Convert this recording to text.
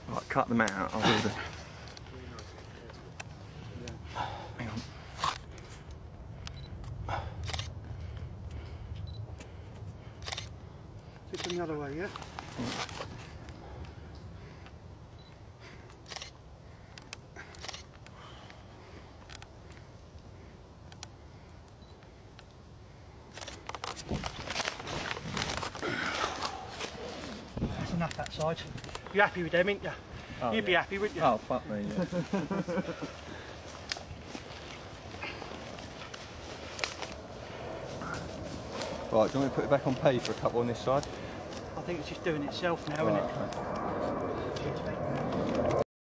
Right, cut them out. I'll do the... Hang on. Just the other way, yeah? That's enough that side. You're happy with them, ain't you? Oh, You'd be happy, wouldn't you? Oh, fuck me, yeah. Right, do you want me to put it back on paper, a couple on this side? I think it's just doing itself now, Right, isn't it? okay. Cheers, mate.